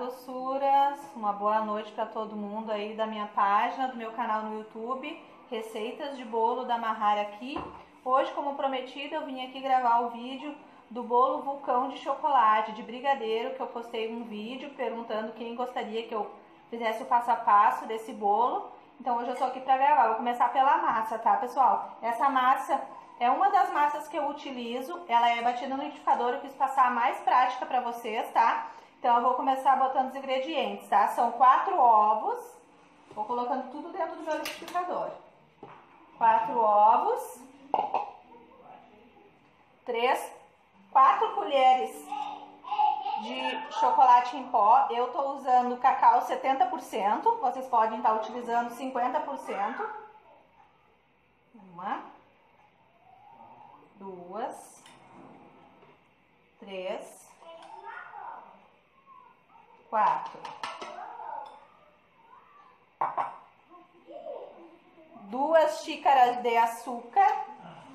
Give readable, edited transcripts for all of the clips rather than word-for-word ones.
doçuras, uma boa noite para todo mundo aí da minha página, do meu canal no YouTube, receitas de bolo da Mahara aqui. Hoje, como prometido, eu vim aqui gravar o vídeo do bolo vulcão de chocolate, de brigadeiro, que eu postei um vídeo perguntando quem gostaria que eu fizesse o passo a passo desse bolo. Então hoje eu estou aqui para gravar, vou começar pela massa, tá pessoal? Essa massa é uma das massas que eu utilizo, ela é batida no liquidificador, eu quis passar a mais prática para vocês, tá? Então eu vou começar botando os ingredientes, tá? São 4 ovos, vou colocando tudo dentro do meu liquidificador. 4 ovos, 4 colheres de chocolate em pó, eu tô usando cacau 70%, vocês podem estar utilizando 50%. 1, 2, 3, 4. 2 xícaras de açúcar.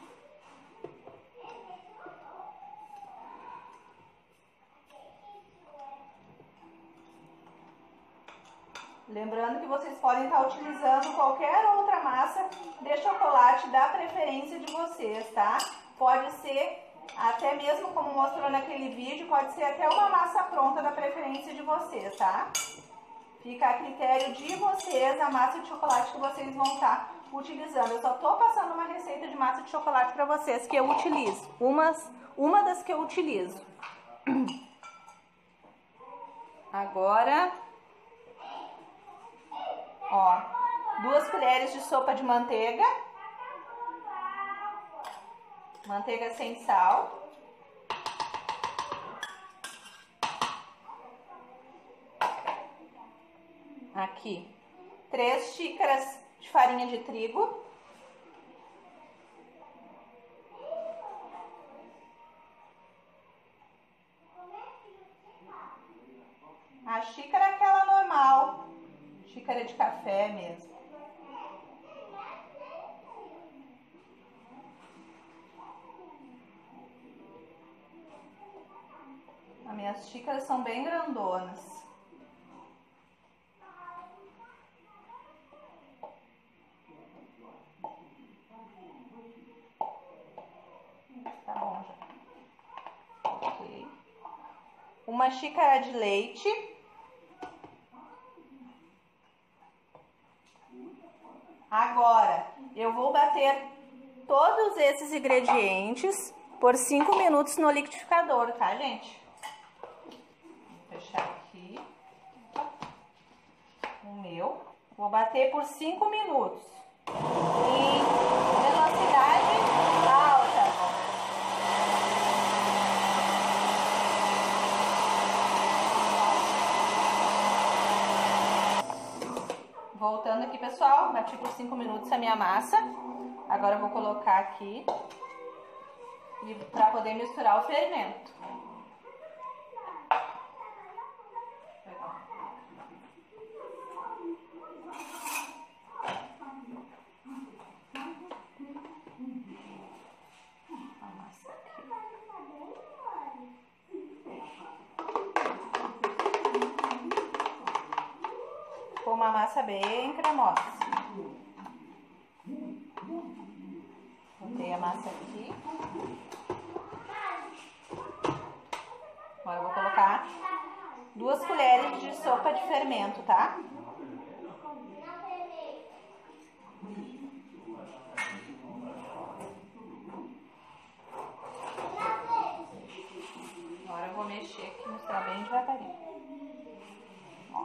Lembrando que vocês podem estar utilizando qualquer outra massa de chocolate da preferência de vocês, tá? Pode ser até mesmo como mostrou naquele vídeo, pode ser até uma massa pronta da preferência de vocês, tá? Fica a critério de vocês a massa de chocolate que vocês vão estar utilizando. Eu só tô passando uma receita de massa de chocolate para vocês que eu utilizo. Uma das que eu utilizo. Agora, ó, 2 colheres de sopa de manteiga. Manteiga sem sal. Aqui, 3 xícaras de farinha de trigo. A xícara é aquela normal, xícara de café mesmo. As minhas xícaras são bem grandonas. Tá bom já. Ok. 1 xícara de leite. Agora, eu vou bater todos esses ingredientes por 5 minutos no liquidificador, tá, gente? Vou fechar aqui o meu. Vou bater por 5 minutos em velocidade alta. Voltando aqui, pessoal, bati por 5 minutos a minha massa. Agora eu vou colocar aqui para poder misturar o fermento. A massa aqui. Ficou uma massa bem cremosa. Botei a massa aqui. Agora eu vou colocar 2 colheres de sopa de fermento, tá? Agora eu vou mexer aqui, misturar bem devagarinho. Ó.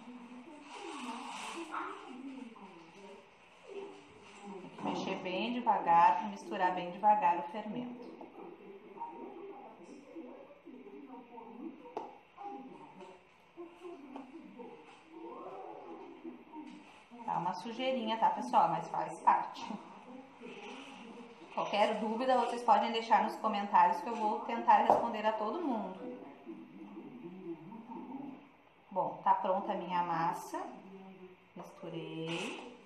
Tem que mexer bem devagar, para misturar bem devagar o fermento. Dá uma sujeirinha, tá, pessoal? Mas faz parte. Qualquer dúvida, vocês podem deixar nos comentários que eu vou tentar responder a todo mundo. Bom, tá pronta a minha massa. Misturei.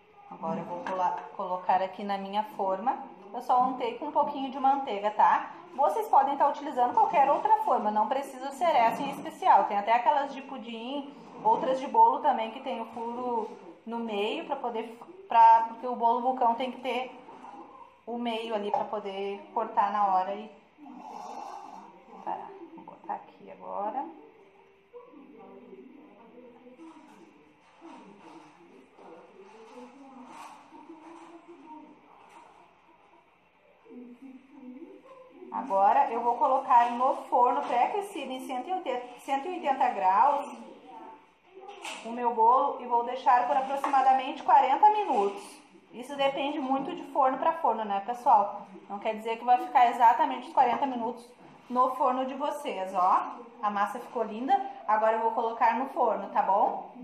Agora eu vou colocar aqui na minha forma. Eu só untei com um pouquinho de manteiga, tá? Vocês podem estar utilizando qualquer outra forma, não precisa ser essa em especial. Tem até aquelas de pudim, outras de bolo também que tem o furo no meio porque o bolo vulcão tem que ter o meio ali para poder cortar na hora e tá, vou botar aqui agora. Agora eu vou colocar no forno pré-aquecido em 180 graus o meu bolo e vou deixar por aproximadamente 40 minutos. Isso depende muito de forno para forno, né, pessoal? Não quer dizer que vai ficar exatamente os 40 minutos no forno de vocês, ó. A massa ficou linda. Agora eu vou colocar no forno, tá bom?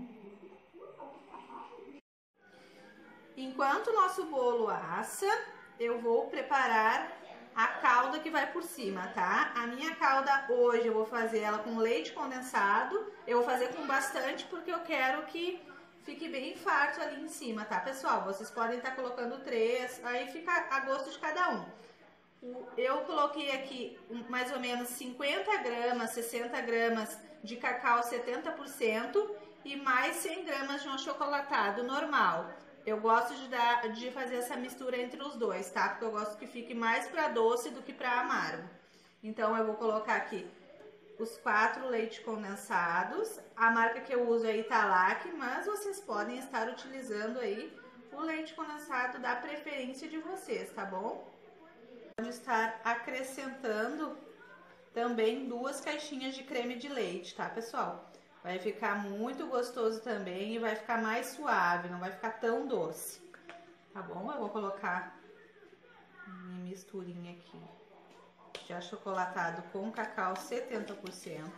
Enquanto o nosso bolo assa, eu vou preparar a calda que vai por cima, tá? A minha calda hoje eu vou fazer ela com leite condensado. Eu vou fazer com bastante porque eu quero que fique bem farto ali em cima, tá, pessoal? Vocês podem estar colocando 3, aí fica a gosto de cada um. Eu coloquei aqui mais ou menos 50 gramas, 60 gramas de cacau 70% e mais 100 gramas de um achocolatado normal. Eu gosto de fazer essa mistura entre os dois, tá? Porque eu gosto que fique mais para doce do que para amargo. Então, eu vou colocar aqui os 4 leites condensados. A marca que eu uso é Italac, mas vocês podem estar utilizando aí o leite condensado da preferência de vocês, tá bom? Pode estar acrescentando também 2 caixinhas de creme de leite, tá, pessoal? Vai ficar muito gostoso também e vai ficar mais suave, não vai ficar tão doce. Tá bom? Eu vou colocar minha misturinha aqui de achocolatado com cacau 70%.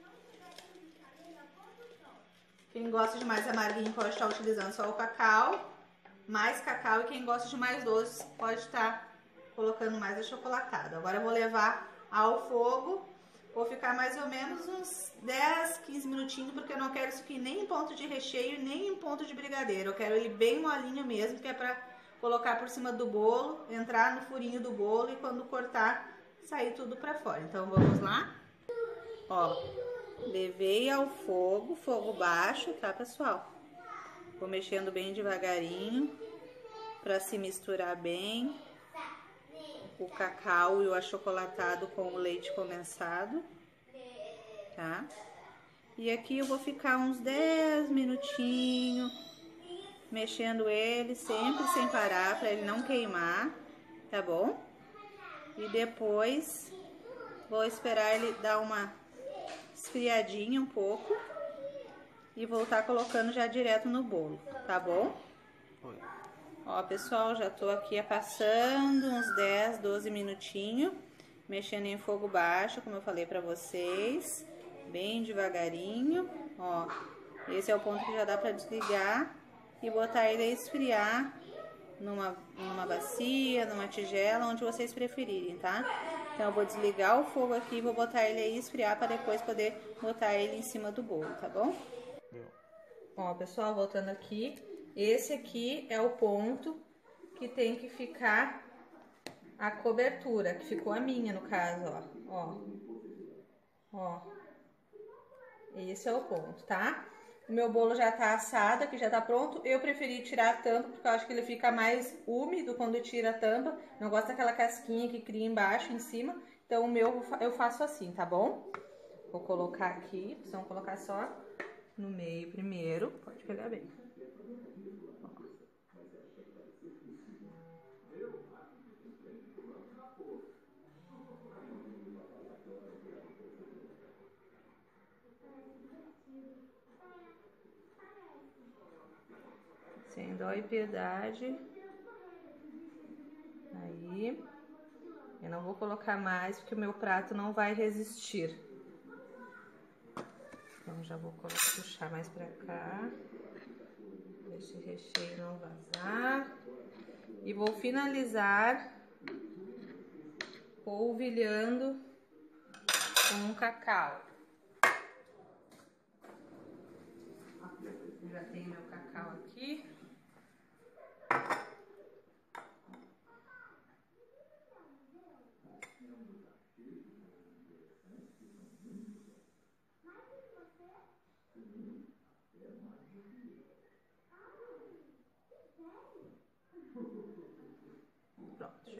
Quem gosta de mais amarguinho pode estar utilizando só o cacau, mais cacau, e quem gosta de mais doce pode estar colocando mais achocolatado. Agora eu vou levar ao fogo. Vou ficar mais ou menos uns 10, 15 minutinhos, porque eu não quero isso aqui nem em ponto de recheio, nem em ponto de brigadeiro. Eu quero ele bem molinho mesmo, que é pra colocar por cima do bolo, entrar no furinho do bolo e quando cortar, sair tudo pra fora. Então, vamos lá? Ó, levei ao fogo, fogo baixo, tá, pessoal? Vou mexendo bem devagarinho, pra se misturar bem o cacau e o achocolatado com o leite condensado, tá? E aqui eu vou ficar uns 10 minutinhos mexendo ele, sempre sem parar, para ele não queimar, tá bom? E depois vou esperar ele dar uma esfriadinha um pouco e voltar colocando já direto no bolo, tá bom? Ó, pessoal, já tô aqui passando uns 10, 12 minutinhos, mexendo em fogo baixo, como eu falei pra vocês, bem devagarinho. Ó, esse é o ponto que já dá pra desligar e botar ele a esfriar numa bacia, numa tigela, onde vocês preferirem, tá? Então, eu vou desligar o fogo aqui e vou botar ele aí esfriar para depois poder botar ele em cima do bolo, tá bom? Ó, pessoal, voltando aqui. Esse aqui é o ponto que tem que ficar a cobertura, que ficou a minha no caso, ó. Ó. Esse é o ponto, tá? O meu bolo já tá assado, aqui já tá pronto. Eu preferi tirar a tampa, porque eu acho que ele fica mais úmido quando tira a tampa. Não gosto daquela casquinha que cria embaixo, em cima. Então, o meu eu faço assim, tá bom? Vou colocar aqui, vocês vão colocar só no meio primeiro. Pode pegar bem. Sem dó e piedade. Aí, eu não vou colocar mais, porque o meu prato não vai resistir. Então, já vou puxar mais pra cá. Pra esse recheio não vazar. E vou finalizar polvilhando com cacau. Já tenho meu cacau aqui.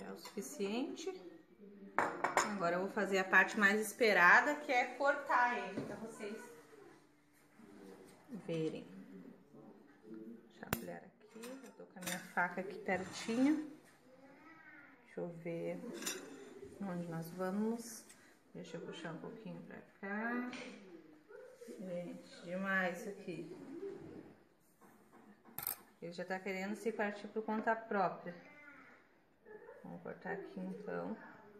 é o suficiente. Agora eu vou fazer a parte mais esperada, que é cortar ele, pra vocês verem. Deixa eu olhar aqui, eu tô com a minha faca aqui pertinho. Deixa eu ver onde nós vamos. Deixa eu puxar um pouquinho pra cá. Gente, demais isso aqui. Ele já tá querendo se partir por conta própria. Vamos cortar aqui então.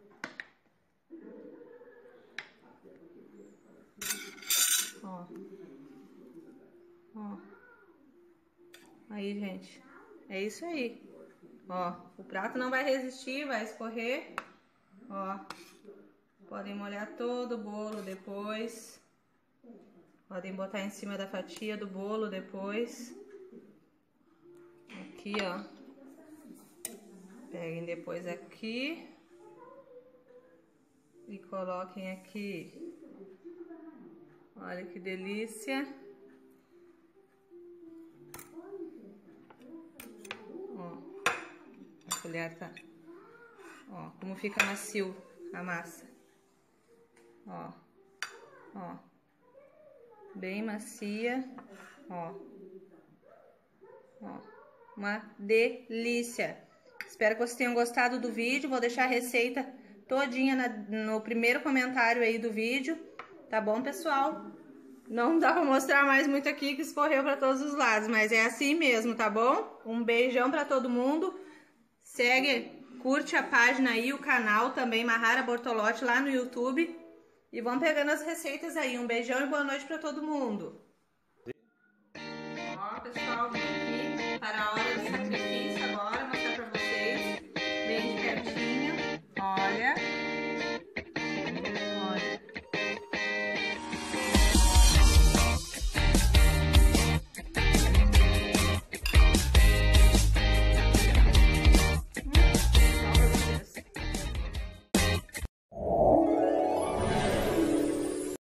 Ó. Ó. Aí, gente. É isso aí. Ó, o prato não vai resistir, vai escorrer. Ó. Podem molhar todo o bolo depois. Podem botar em cima da fatia do bolo depois. Aqui, ó. Peguem depois aqui. E coloquem aqui. Olha que delícia. Ó. A colher tá. Ó, como fica macio a massa. Ó. Ó. Bem macia. Ó. Ó. Uma delícia. Espero que vocês tenham gostado do vídeo. Vou deixar a receita todinha no primeiro comentário aí do vídeo. Tá bom, pessoal? Não dá pra mostrar mais muito aqui que escorreu pra todos os lados, mas é assim mesmo, tá bom? Um beijão pra todo mundo. Segue, curte a página aí, o canal também, Mahara Bortolotti, lá no YouTube. E vão pegando as receitas aí. Um beijão e boa noite pra todo mundo.